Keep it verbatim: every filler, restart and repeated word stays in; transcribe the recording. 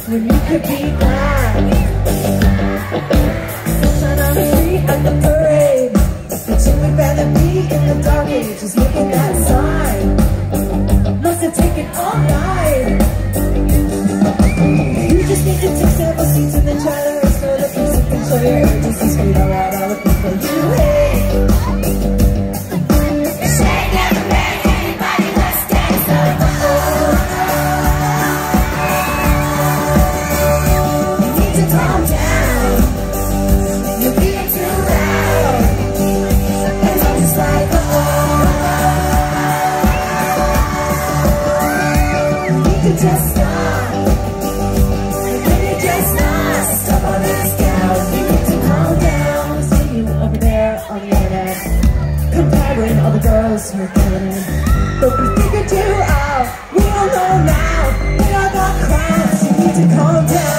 when you could be glad. Sunshine on the street at the parade, but you would rather be in the dark ages making that sign. Must have taken all night. You just need to take several seats and then try to restore the peace and control your urges to scream out loud all the people you hate. Just stop. Can you just not stop all this chaos? You need to calm down. See you over there on the internet, comparing all the girls who are killing it. But we figured you out. We all know now. We all got clowns. You need to calm down.